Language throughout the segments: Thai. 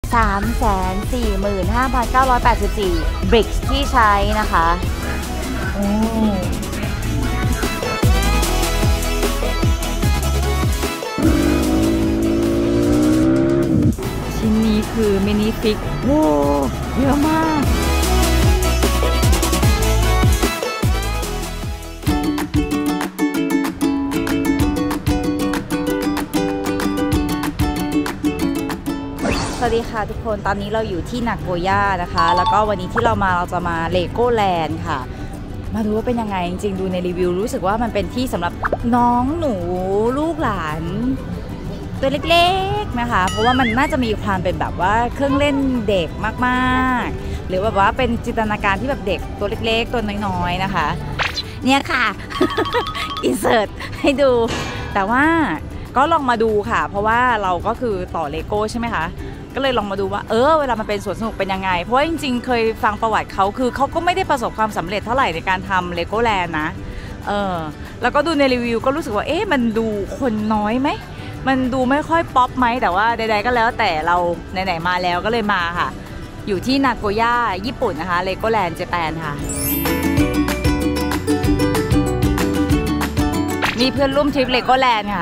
345,984 bricks ที่ใช้นะคะชิ้นนี้คือมินิฟิกโว้เยอะมากสวัสดีค่ะทุกคนตอนนี้เราอยู่ที่นาโกย่านะคะแล้วก็วันนี้ที่เราจะมาเลโก้แลนด์ค่ะมาดูว่าเป็นยังไงจริงๆดูในรีวิวรู้สึกว่ามันเป็นที่สำหรับน้องหนูลูกหลานตัวเล็กๆนะคะเพราะว่ามันน่าจะมีความเป็นแบบว่าเครื่องเล่นเด็กมากๆหรือแบบว่าเป็นจินตนาการที่แบบเด็กตัวเล็กๆตัวน้อยๆนะคะเนี่ยค่ะ อินเสิร์ตให้ดูแต่ว่าก็ลองมาดูค่ะเพราะว่าเราก็คือต่อเลโก้ใช่ไหมคะก็เลยลองมาดูว่าเวลามันเป็นสวนสนุกเป็นยังไงเพราะว่าจริงๆเคยฟังประวัติเขาคือเขาก็ไม่ได้ประสบความสำเร็จเท่าไหร่ในการทำเลโก้แลนด์นะแล้วก็ดูในรีวิวก็รู้สึกว่ามันดูคนน้อยไหมมันดูไม่ค่อยป๊อปไหมแต่ว่าใดๆก็แล้วแต่เราไหนๆมาแล้วก็เลยมาค่ะอยู่ที่นาโกย่าญี่ปุ่นนะคะเลโก้แลนด์ญี่ปุ่นค่ะมีเพื่อนร่วมทริปเลโก้แลนด์ค่ะ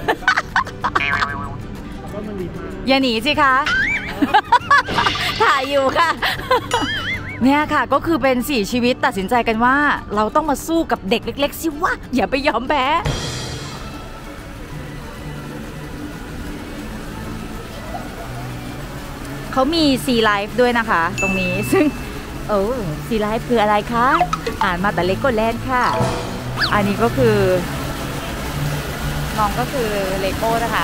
อย่าหนีสิคะ ถ่ายอยู่ค่ะ เนี่ยค่ะก็คือเป็น4ชีวิตตัดสินใจกันว่าเราต้องมาสู้กับเด็กเล็กๆสิวะอย่าไปยอมแพ้เขามี Sea Life ด้วยนะคะตรงนี้ซึ่งSea Life คืออะไรคะอ่านมาแต่เลโก้แลนด์ค่ะอันนี้ก็คือน้องก็คือเลโก้นะคะ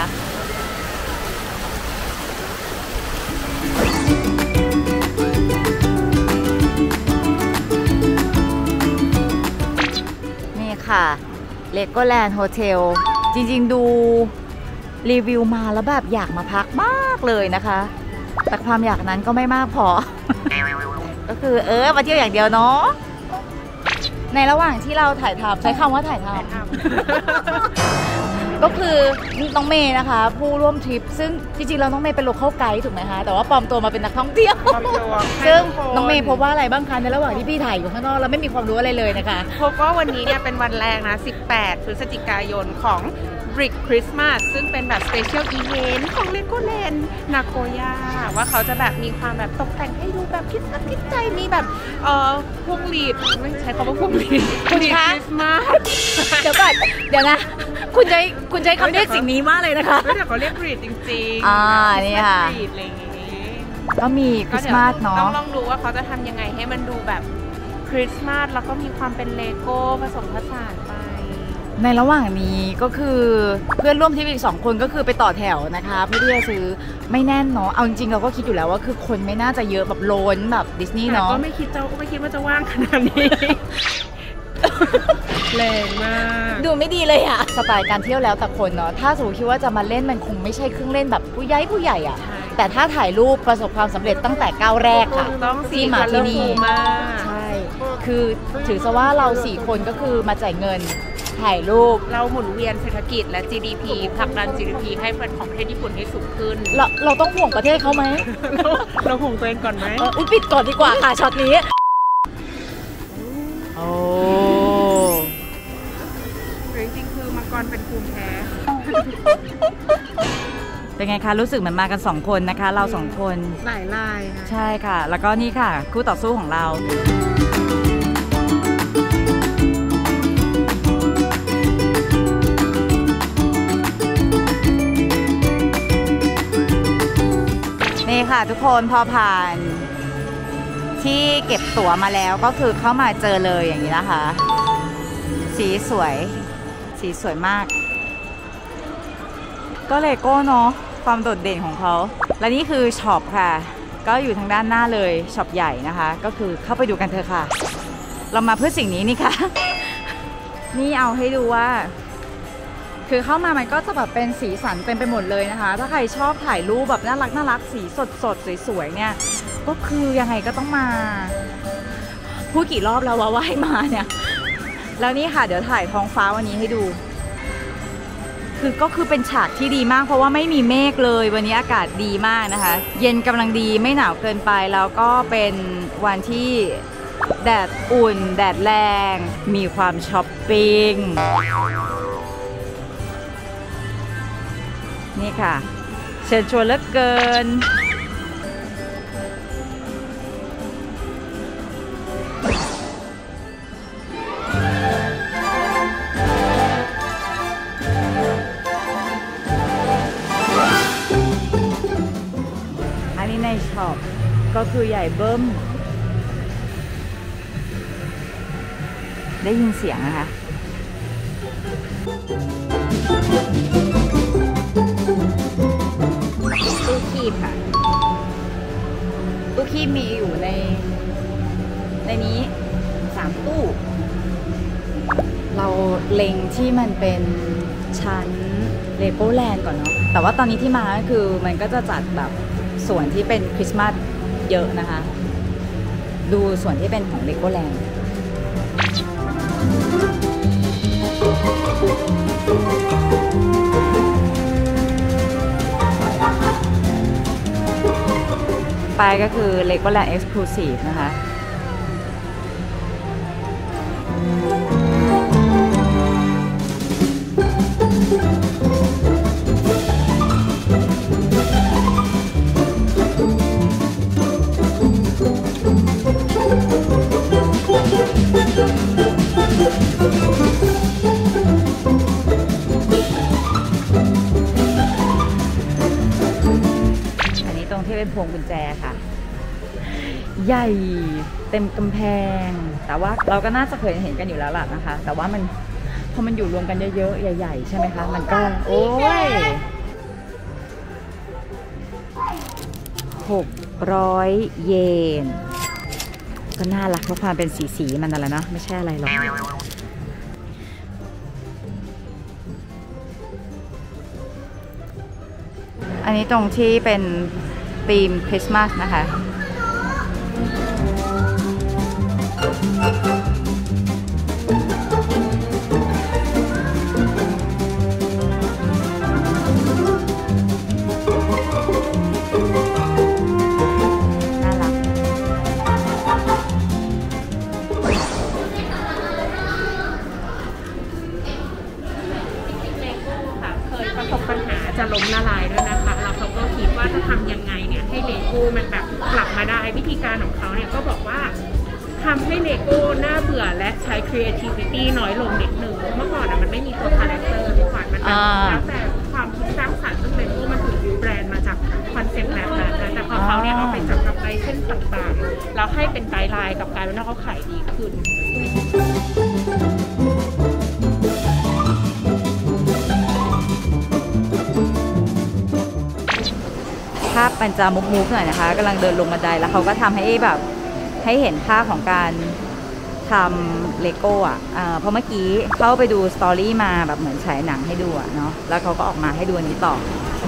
นี่ค่ะเลโก้แลนด์โฮเทลจริงๆดูรีวิวมาแล้วแบบอยากมาพักมากเลยนะคะแต่ความอยากนั้นก็ไม่มากพอ ก็คือมาเที่ยวอย่างเดียวเนาะในระหว่างที่เราถ่ายทำใช้คำว่าถ่ายทำ ก็คือน้องเมย์นะคะผู้ร่วมทริปซึ่งจริงๆเราน้องเมย์เป็นโลคอลไกด์ถูกไหมคะแต่ว่าปลอมตัวมาเป็นนักท่องเที่ยวซึ่งน้องเมย์พบว่าอะไรบ้างคะในระหว่างที่พี่ถ่ายอยู่ข้างนอกเราไม่มีความรู้อะไรเลยนะคะพบว่าวันนี้เนี่ยเป็นวันแรกนะ18 พฤศจิกายนของ Brick Christmas ซึ่งเป็นแบบ Special Event ของ Legoland นาโกย่าว่าเขาจะแบบมีความแบบตกแต่งให้ดูแบบคิดใจมีแบบพวงหลีดไม่ใช้คำว่าพวงหลีดคุณคะ เดี๋ยวก่อนเดี๋ยวนะคุณใช้คำเรียกสิ่งนี้มากเลยนะคะแต่เขาเรียกบรีดจริงๆนี่ค่ะบรีดอะไรอย่างงี้ก็มีคริสต์มาสเนาะต้องลองดูว่าเขาจะทำยังไงให้มันดูแบบคริสต์มาสแล้วก็มีความเป็นเลโก้ผสมผสานไปในระหว่างนี้ก็คือเพื่อนร่วมทริปอีก2คนก็คือไปต่อแถวนะคะเพื่อที่จะซื้อไม่แน่นเนาะเอาจริงๆเราก็คิดอยู่แล้วว่าคือคนไม่น่าจะเยอะแบบล้นแบบดิสนีย์เนาะก็ไม่คิดว่าจะว่างขนาดนี้ แรงมากดูไม่ดีเลยอะสไตล์การเที่ยวแล้วแต่คนเนาะถ้าสมมติคิดว่าจะมาเล่นมันคงไม่ใช่เครื่องเล่นแบบผู้ใหญ่อะแต่ถ้าถ่ายรูปประสบความสำเร็จตั้งแต่ก้าวแรกค่ะที่มาที่นี่ใช่คือถือซะว่าเรา4คนก็คือมาจ่ายเงินถ่ายรูปเราหมุนเวียนเศรษฐกิจและ GDP ผลักดัน GDP ให้เป็นของประเทศญี่ปุ่นให้สูงขึ้นเราต้องห่วงประเทศเขาไหมเราห่วงตัวเองก่อนไหมปิดก่อนดีกว่าค่ะช็อตนี้โอ้จริงๆคือมังกรเป็นภูมิแพ้เป็นไงคะรู้สึกเหมือนมากัน2คนนะคะเรา2คนหลายลายใช่ค่ะแล้วก็นี่ค่ะคู่ต่อสู้ของเรานี่ค่ะทุกคนพอผ่านที่เก็บตั๋วมาแล้วก็คือเข้ามาเจอเลยอย่างนี้นะคะสีสวยมากก็เลโก้เนาะความโดดเด่นของเขาและนี่คือช็อปค่ะก็อยู่ทางด้านหน้าเลยช็อปใหญ่นะคะก็คือเข้าไปดูกันเถอะค่ะเรามาเพื่อสิ่งนี้นี่ค่ะ นี่เอาให้ดูว่าคือเข้ามามันก็จะแบบเป็นสีสันเต็มไปหมดเลยนะคะถ้าใครชอบถ่ายรูปแบบน่ารักสีสดสวยๆเนี่ยก็คือยังไงก็ต้องมาพูดกี่รอบแล้วว่าให้มาเนี่ยแล้วนี่ค่ะเดี๋ยวถ่ายท้องฟ้าวันนี้ให้ดูก็คือเป็นฉากที่ดีมากเพราะว่าไม่มีเมฆเลยวันนี้อากาศดีมากนะคะ เย็นกำลังดีไม่หนาวเกินไปแล้วก็เป็นวันที่แดดอุ่นแดดแรงมีความช้อปปิ้งนี่ค่ะเชิญชวนเหลือเกินอันนี้ในช็อปก็คือใหญ่เบิ้มได้ยินเสียงนะคะตู้คีบค่ะตู้คีบมีอยู่ในนี้3ตู้เราเล็งที่มันเป็นชั้นเลโก้แลนด์ก่อนเนาะแต่ว่าตอนนี้ที่มาก็คือมันก็จะจัดแบบส่วนที่เป็นคริสต์มาสเยอะนะคะดูส่วนที่เป็นของเลโก้แลนด์ไปก็คือ Legoland Exclusive นะคะที่เป็นพวงกุญแจค่ะใหญ่เต็มกำแพงแต่ว่าเราก็น่าจะเคยเห็นกันอยู่แล้วล่ะนะคะแต่ว่ามันพอมันอยู่รวมกันเยอะๆใหญ่ๆใช่ไหมคะมันก็โอ้ย600 เยนก็น่ารักเพราะความเป็นสีมันนั่นแหละเนาะไม่ใช่อะไรหรอกอันนี้ตรงที่เป็นธีมคริสต์มาสนะคะน่ารักเคยประสบปัญหาจะล้มละลายด้วยนะคะแล้วเขาก็คิดว่าจะทำยังไงเนี่ยให้เลโก้มันแบบกลับมาได้วิธีการของเขาเนี่ยก็บอกว่าทำให้เลโก้น่าเบื่อและใช้ creativity น้อยลงนิดหนึ่งเมื่อก่อนมันไม่มีตัวคาแรคเตอร์ทุกวันมันเป็นแล้วแต่ความคิดสร้างสรรค์ซึ่งเลโก้มันถูกยูแบรนด์มาจากคอนเซ็ปต์แบบนั้นแต่พอเขาเนี่ยเอาไปจับกับไอเทมต่างๆแล้วให้เป็นไกด์ไลน์กับการว่าเขาขายดีขึ้นภาพมันจะมุกๆหน่อยนะคะกำลังเดินลงบันไดแล้วเขาก็ทำให้แบบให้เห็นภาพของการทำเลโก้อ่ะเพราะเมื่อกี้เข้าไปดูสตอรี่มาแบบเหมือนฉายหนังให้ดูอ่ะเนาะแล้วเขาก็ออกมาให้ดูอันนี้ต่อ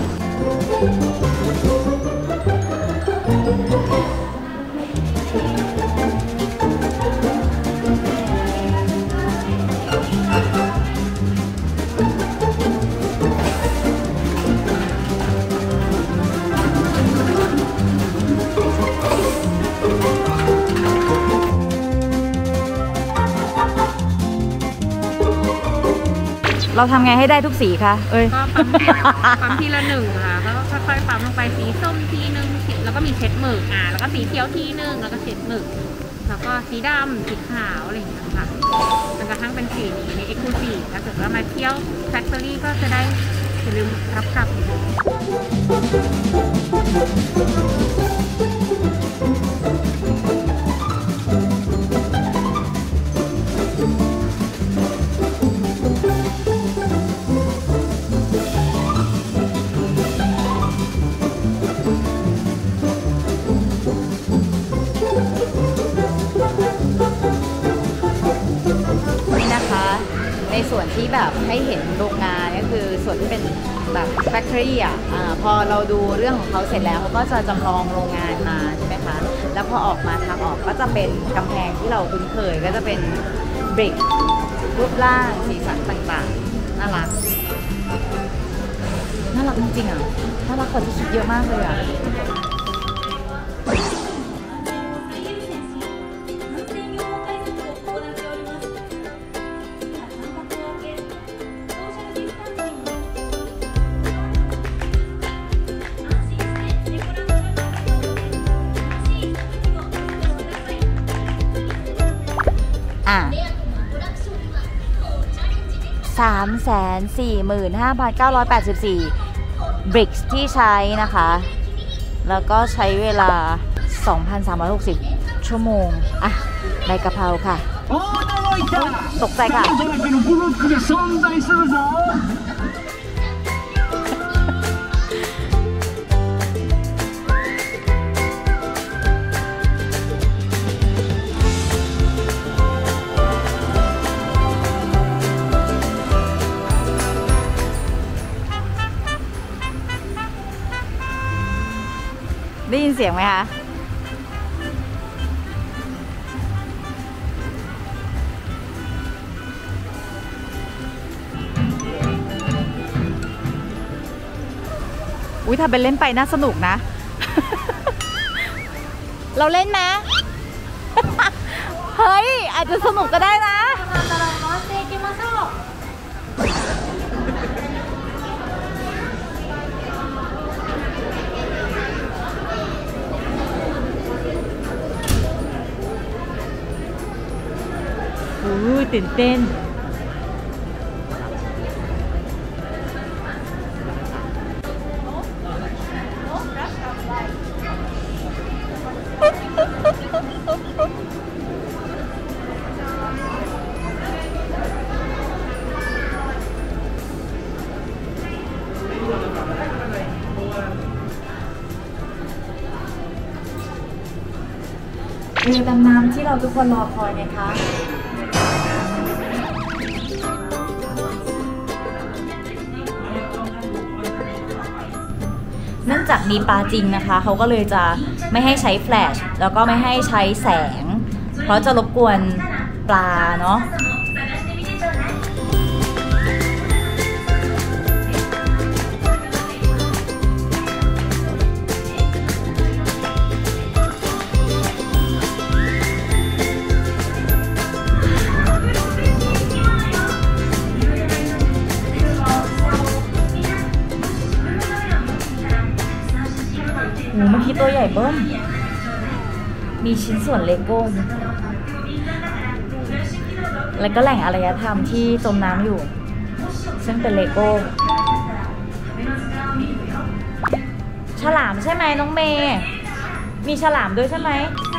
เราทำไงให้ได้ทุกสีคะก็ปั๊มทีละ1ค่ะก็ค่อยๆปั๊มลงไปสีส้มทีนึงแล้วก็มีเช็ดหมึกแล้วก็สีเขียวทีนึงแล้วก็เช็ดหมึกแล้วก็สีดำสีขาวอะไรอย่างเงี้ยค่ะจนกระทั่งเป็นสีนี้ใน Exclusive ถ้าเกิดว่ามาเที่ยว Factory ก็จะได้อย่าลืมรับกลับในส่วนที่แบบให้เห็นโรงงานก็คือส่วนที่เป็นแบบแฟคทอรี่พอเราดูเรื่องของเขาเสร็จแล้วเขาก็จะจำลองโรงงานมาใช่ไหมคะแล้วพอออกมาทางออกก็จะเป็นกำแพงที่เราคุ้นเคยก็จะเป็นบริกรูปร่างสีสันต่างๆน่ารักน่ารักจริงๆอ่ะน่ารักกว่าที่คิดเยอะมากเลยอ่ะ345,984 bricks ที่ใช้นะคะแล้วก็ใช้เวลา 2,360 ชั่วโมงอ่ะใบกะเพราค่ะตกใจค่ะได้ยินเสียงไหมคะอุ้ยถ้าเป็นเล่นไปน่าสนุกนะ เราเล่นนะ เฮ้ยอาจจะสนุกก็ได้นะตื่นเต้นเรือดำน้ำที่เราทุกคนรอคอยไงคะเนื่องจากมีปลาจริงนะคะเขาก็เลยจะไม่ให้ใช้แฟลชแล้วก็ไม่ให้ใช้แสงเพราะจะรบกวนปลาเนาะเมื่อกี้ตัวใหญ่เบิ้มมีชิ้นส่วนเลโก้แล้วก็แหล่งอารยธรรมที่จมน้ำอยู่ซึ่งเป็นเลโก้ฉลามใช่ไหมน้องเมย์มีฉลามด้วยใช่ไหม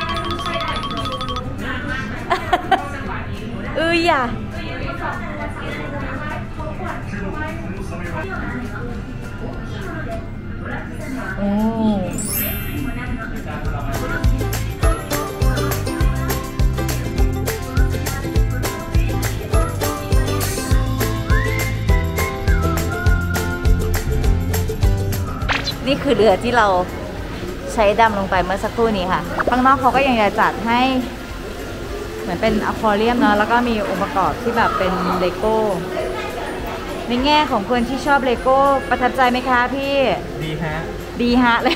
อย่าโอ้นี่คือเรือที่เราใช้ดำลงไปเมื่อสักครู่นี้ค่ะข้างนอกเขาก็ยังจะจัดให้เหมือนเป็นอควาเรียมเนาะแล้วก็มีองค์ประกอบที่แบบเป็นเลโก้ในแง่ของคนที่ชอบเลโก้ประทับใจไหมคะพี่ดีฮะดีฮะเลย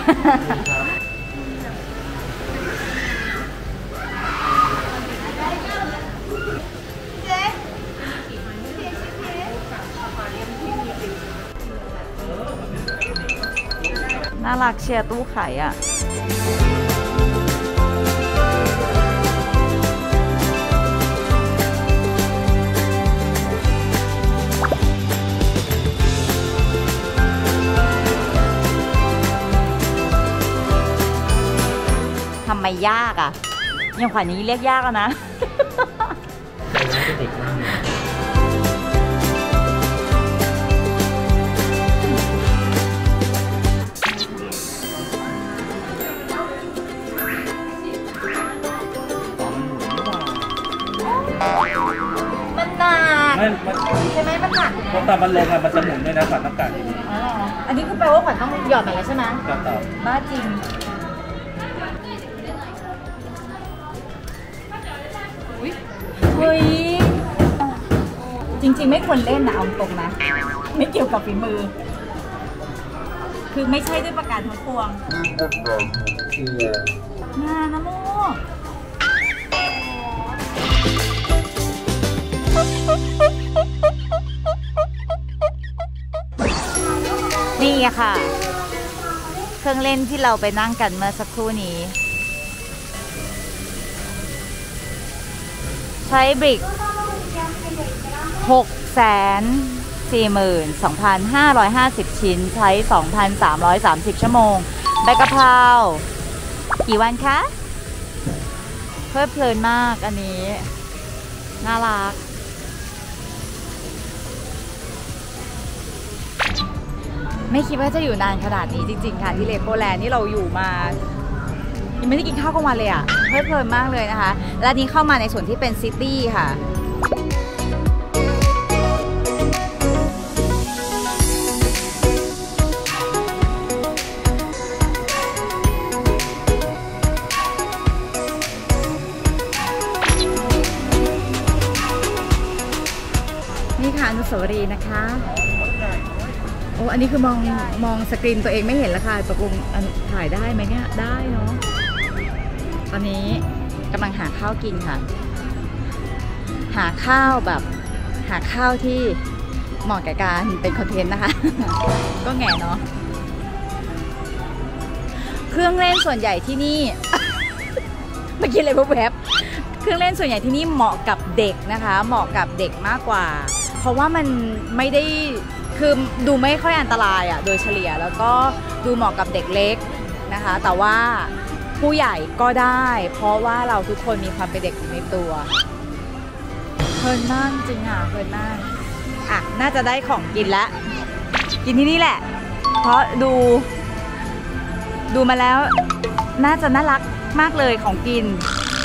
น่ารักเชียร์ตู้ไข่อ่ะทำไมยากอ่ะยังขวัญอย่างนี้เรียกยากแล้วนะใจร้ายเป็นเด็กมากเลยมันหนักใช่ไหมมันหนักเพราะตามันลงอ่ะมันจะหมุนด้วยนะฝันอากาศอันนี้คือแปลว่าขวัญต้องหยอดมาแล้วใช่ไหมหยอดต่อบ้าจริงเฮ้ยจริงๆไม่ควรเล่นนะเอาตรงนะไม่เกี่ยวกับฝีมือคือไม่ใช่ด้วยประการทั้งปวงมานะโมนี่ค่ะเครื่องเล่นที่เราไปนั่งกันเมื่อสักครู่นี้ใช้บริก642,550 ชิ้นใช้ 2,330 ชั่วโมงใบกะเพรากี่วันคะเพลิดเพลินมากอันนี้น่ารักไม่คิดว่าจะอยู่นานขนาดนี้จริงๆค่ะที่เลโก้แลนด์นี่เราอยู่มายังไม่ได้กินข้าวกลางวันเลยอ่ะเพลิดเพลินมากเลยนะคะและนี้เข้ามาในส่วนที่เป็นซิตี้ค่ะนี่ค่ะอนุสาวรีย์นะคะโอ้อันนี้คือมองสกรีนตัวเองไม่เห็นแล้วค่ะตกลงถ่ายได้ไหมเนี่ยได้เนาะตอนนี้กำลังหาข้าวกินค่ะหาข้าวที่เหมาะกับการเป็นคอนเทนต์นะคะ ก็แง่เนาะเครื่องเล่นส่วนใหญ่ที่นี่ เมื่อกี้เลยแวบเครื่องเล่นส่วนใหญ่ที่นี่เหมาะกับเด็กนะคะเหมาะกับเด็กมากกว่าเพราะว่ามันไม่ได้คือดูไม่ค่อยอันตรายอ่ะโดยเฉลี่ยแล้วก็ดูเหมาะกับเด็กเล็กนะคะแต่ว่าผู้ใหญ่ก็ได้เพราะว่าเราทุกคนมีความเป็นเด็กอยู่ในตัวเพลินมากจริงค่ะเพลินมากอ่ะน่าจะได้ของกินแล้วกินที่นี่แหละเพราะดูมาแล้วน่าจะน่ารักมากเลยของกิน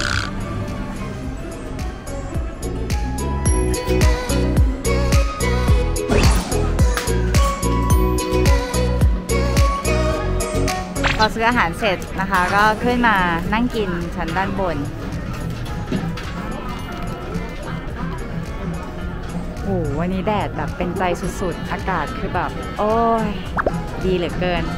พอซื้ออาหารเสร็จนะคะก็ขึ้นมานั่งกินชั้นด้านบนโอ้โหวันนี้แดดแบบเป็นใจสุดๆอากาศคือแบบโอ้ยดีเหลือเกิน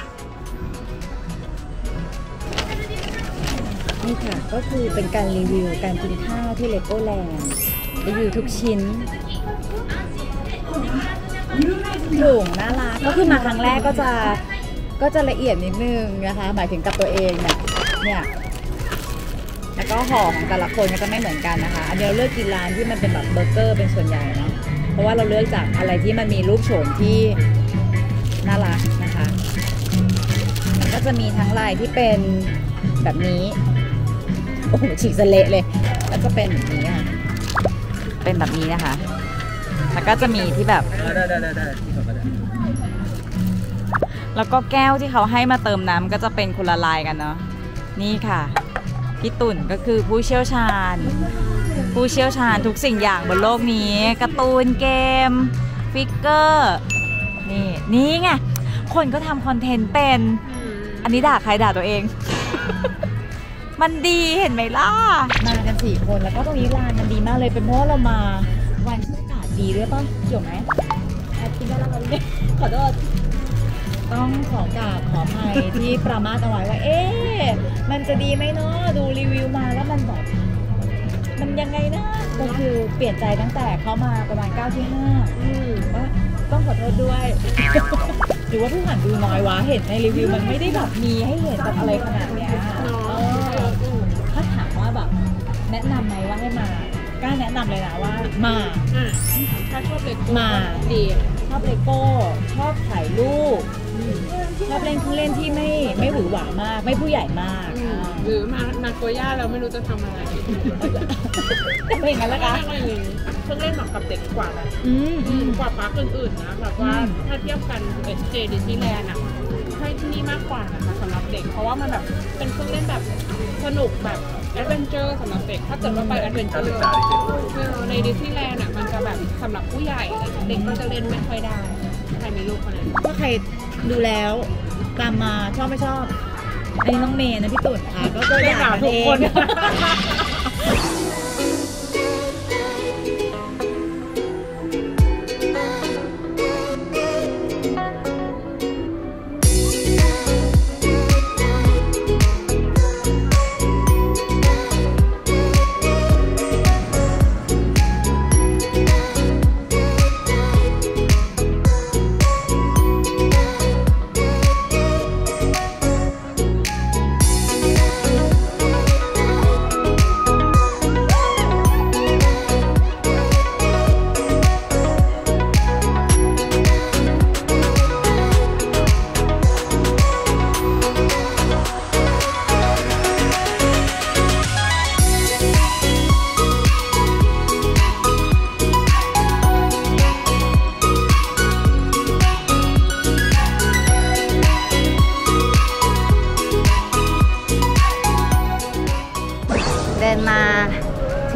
นี่ค่ะก็คือเป็นการรีวิวการกินข้าวที่เลโก้แลนด์รีวิวทุกชิ้นถุงน่ารักก็คือมาครั้งแรกก็จะละเอียดนิดนึงนะคะหมายถึงกับตัวเองเนี่ยแล้วก็ห่อของแต่ละคนก็จะไม่เหมือนกันนะคะอันนี้เราเลือกกินร้านที่มันเป็นแบบเบอร์เกอร์เป็นส่วนใหญ่เนาะเพราะว่าเราเลือกจากอะไรที่มันมีรูปโฉมที่น่ารักนะคะมันก็จะมีทั้งลายที่เป็นแบบนี้โอ้โหฉีกสะเละเลยแล้วก็เป็นแบบนี้ค่ะเป็นแบบนี้นะคะแล้วก็จะมีที่แบบได้แล้วก็แก้วที่เขาให้มาเติมน้ำก็จะเป็นคนละลายกันเนาะนี่ค่ะพี่ตุ่นก็คือผู้เชี่ยวชาญทุกสิ่งอย่างบนโลกนี้การ์ตูนเกมฟิกเกอร์นี่ไงคนก็ทำคอนเทนต์เป็นอันนี้ด่าใครด่าตัวเอง มันดีเห็นไหมล่ะมากัน4 คนแล้วก็ตรงนี้ลานมันดีมากเลยเป็นเพราะเรามาวันที่อากาศดีด้วยป่ะเกี่ยวไหมแอบกินได้แล้วเลยขอโทษต้องขออภัยที่ประมาทเอาไว้ว่ามันจะดีไหมเนาะดูรีวิวมาแล้วมันแบบมันยังไงนะก็คือเปลี่ยนใจตั้งแต่เขามาประมาณ9 ที่ 5ว่าต้องขอโทษด้วย หรือว่าผู้หันดูน้อยวะเห็นในรีวิวมันไม่ได้แบบมีให้เห็นแบบอะไรขนาดเนี้ยถ้าถามว่าแบบแนะนำไหมว่าให้มากล้าแนะนำเลยนะว่ามาถ้าชอบเลโก้มาดีชอบเลโก้ชอบถ่ายรูปชอบเล่นเครื่องเล่นที่ไม่หวือหวามากไม่ผู้ใหญ่มากหรือมานาโกย่าเราไม่รู้จะทำอะไรเป็นอย่างนั้นละกันเครื่องเล่นเหมาะกับเด็กกว่าแบบกว่าปาร์คอื่นๆนะแบบว่าถ้าเทียบกันSJ Disneylandอ่ะให้ที่นี่มากกว่านะคะสำหรับเด็กเพราะว่ามันแบบเป็นเครื่องเล่นแบบสนุกแบบแอดเวนเจอร์สำหรับเด็กถ้าเกิดว่าไปแอดเวนเจอร์ในดิสนีย์แลนด์อ่ะมันจะแบบสำหรับผู้ใหญ่เด็กก็จะเล่นไม่ค่อยได้ใครมีลูกคนนั้นถ้าใครดูแล้วตามมาชอบไม่ชอบอันนี้น้องเมย์นะพี่ตุ่นค่ะก็ได้ด่าทุกคน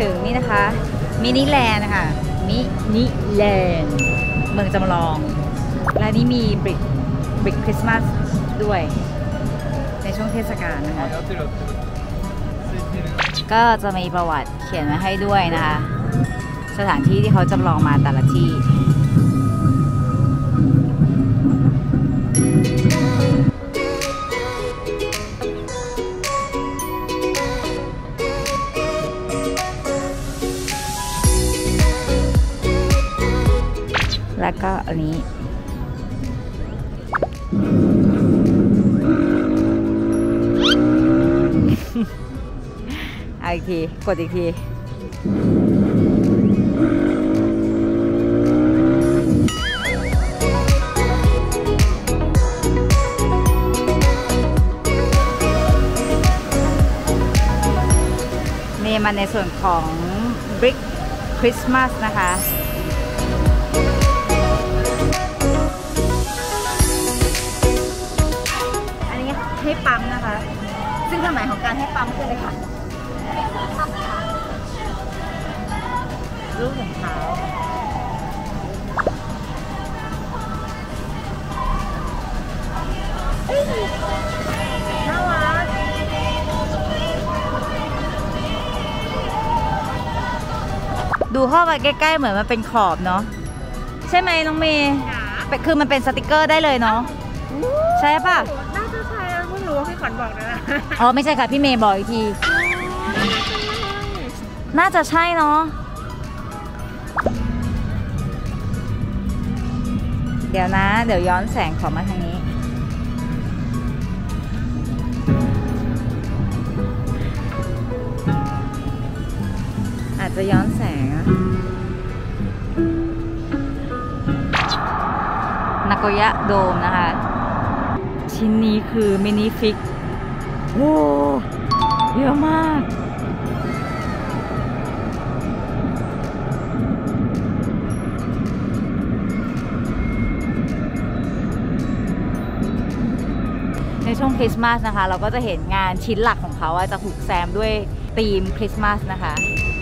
ถึงนี่นะคะมินิแลนด์นะคะมินิแลนด์เมืองจำลองและนี่มีบริกคริสต์มาสด้วยในช่วงเทศกาลนะคะก็จะมีประวัติเขียนไว้ให้ด้วยนะคะสถานที่ที่เขาจำลองมาแต่ละที่แล้วก็อันนี้เอาอีกทีกดอีกทีนี่มาในส่วนของ Brick Christmas นะคะอันนี้ให้ปั๊มนะคะซึ่งความหมายของการให้ปั๊มคืออะไรคะรูปของเขาน่ารักดูเข้าไปใกล้ๆเหมือนมันเป็นขอบเนาะใช่ไหมน้องเมย์คือมันเป็นสติกเกอร์ได้เลยเนาะใช่ป่ะน่าจะใช่เพิ่งรู้ว่าพี่ขวัญบอกนะอ๋อไม่ใช่ค่ะพี่เมย์บอกอีกทีน่าจะใช่เนาะเดี๋ยวนะเดี๋ยวย้อนแสงขอมาทางนี้อาจจะย้อนแสงนาโกย่าโดมนะคะชิ้นนี้คือมินิฟิกโอ้เยอะมากในช่วงคริสต์มาสนะคะเราก็จะเห็นงานชิ้นหลักของเขาจะถูกแซมด้วยธีมคริสต์มาสนะคะ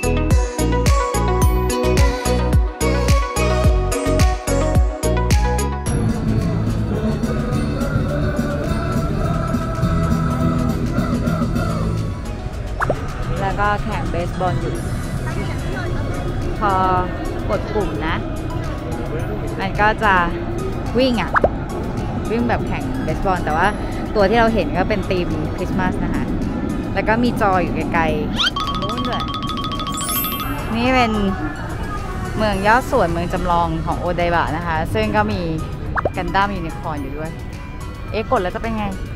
แล้วก็แข่งเบสบอลอยู่พอกดปุ่มนะมันก็จะวิ่งวิ่งแบบแข่งเบสบอลแต่ว่าตัวที่เราเห็นก็เป็นธีมคริสต์มาสนะคะแล้วก็มีจออยู่ไกลๆนู้นด้วยนี่เป็นเมืองยอดสวนเมืองจำลองของโอไดบะนะคะซึ่งก็มีกันดั้มยูนิคอร์นอยู่ด้วยกดแล้วจะเป็นไง